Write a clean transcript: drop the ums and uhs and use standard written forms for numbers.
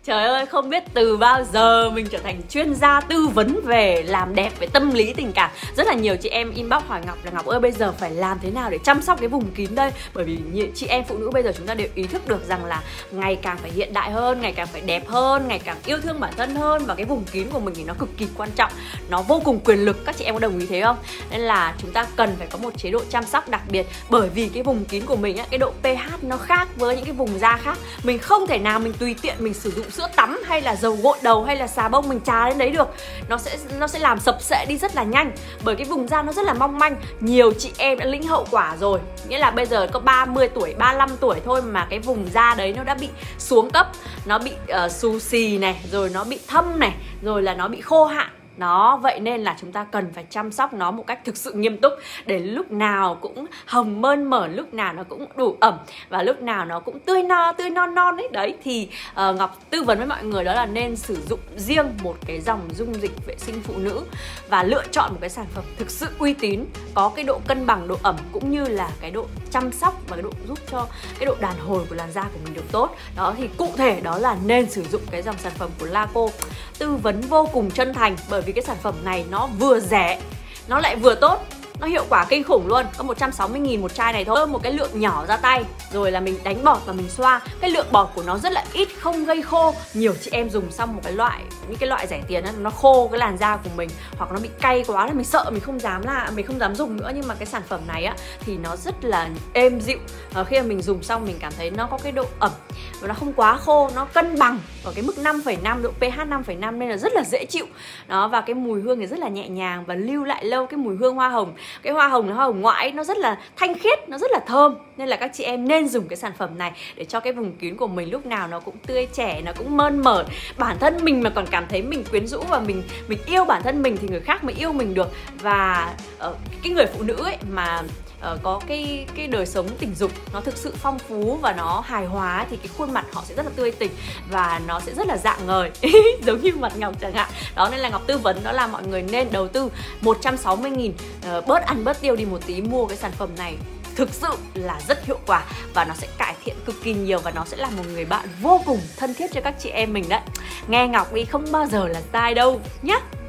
Trời ơi, không biết từ bao giờ mình trở thành chuyên gia tư vấn về làm đẹp, về tâm lý tình cảm. Rất là nhiều chị em inbox hỏi Ngọc là Ngọc ơi, bây giờ phải làm thế nào để chăm sóc cái vùng kín đây? Bởi vì chị em phụ nữ bây giờ chúng ta đều ý thức được rằng là ngày càng phải hiện đại hơn, ngày càng phải đẹp hơn, ngày càng yêu thương bản thân hơn. Và cái vùng kín của mình thì nó cực kỳ quan trọng, nó vô cùng quyền lực. Các chị em có đồng ý thế không? Nên là chúng ta cần phải có một chế độ chăm sóc đặc biệt. Bởi vì cái vùng kín của mình á, cái độ pH nó khác với những cái vùng da khác. Mình không thể nào mình tùy tiện mình sử dụng sữa tắm hay là dầu gội đầu hay là xà bông mình chà lên đấy được. Nó sẽ làm sập sệ đi rất là nhanh. Bởi cái vùng da nó rất là mong manh. Nhiều chị em đã lĩnh hậu quả rồi. Nghĩa là bây giờ có 30 tuổi, 35 tuổi thôi mà cái vùng da đấy nó đã bị xuống cấp. Nó bị xù xì này, rồi nó bị thâm này, rồi là nó bị khô hạn. Vậy nên là chúng ta cần phải chăm sóc nó một cách thực sự nghiêm túc, để lúc nào cũng hồng mơn mởn, lúc nào nó cũng đủ ẩm, và lúc nào nó cũng tươi non ấy. Đấy thì Ngọc tư vấn với mọi người đó là nên sử dụng riêng một cái dòng dung dịch vệ sinh phụ nữ, và lựa chọn một cái sản phẩm thực sự uy tín, có cái độ cân bằng độ ẩm cũng như là cái độ chăm sóc và cái độ giúp cho cái độ đàn hồi của làn da của mình được tốt. Đó thì cụ thể đó là nên sử dụng cái dòng sản phẩm của Laco. Tư vấn vô cùng chân thành, bởi vì cái sản phẩm này nó vừa rẻ, nó lại vừa tốt, nó hiệu quả kinh khủng luôn. Có 160.000 một chai này thôi. Một cái lượng nhỏ ra tay, rồi là mình đánh bọt và mình xoa. Cái lượng bọt của nó rất là ít, không gây khô. Nhiều chị em dùng xong những cái loại rẻ tiền đó, nó khô cái làn da của mình, hoặc nó bị cay quá là mình sợ, mình không dám dùng nữa. Nhưng mà cái sản phẩm này á thì nó rất là êm dịu. Khi mà mình dùng xong mình cảm thấy nó có cái độ ẩm và nó không quá khô, nó cân bằng ở cái mức 5,5, độ pH 5,5 nên là rất là dễ chịu. Đó, và cái mùi hương thì rất là nhẹ nhàng và lưu lại lâu. Cái mùi hương hoa hồng, cái hoa hồng ngoại nó rất là thanh khiết, nó rất là thơm. Nên là các chị em nên dùng cái sản phẩm này để cho cái vùng kín của mình lúc nào nó cũng tươi trẻ, nó cũng mơn mởn. Bản thân mình mà còn cảm thấy mình quyến rũ và mình yêu bản thân mình thì người khác mới yêu mình được. Và cái người phụ nữ ấy mà có cái đời sống tình dục nó thực sự phong phú và nó hài hòa thì cái khuôn mặt họ sẽ rất là tươi tỉnh và nó sẽ rất là rạng ngời giống như mặt Ngọc chẳng hạn. Đó, nên là Ngọc tư vấn đó là mọi người nên đầu tư 160.000, bớt ăn bớt tiêu đi một tí, mua cái sản phẩm này thực sự là rất hiệu quả và nó sẽ cải thiện cực kỳ nhiều, và nó sẽ là một người bạn vô cùng thân thiết cho các chị em mình đấy. Nghe Ngọc đi, không bao giờ là sai đâu nhá.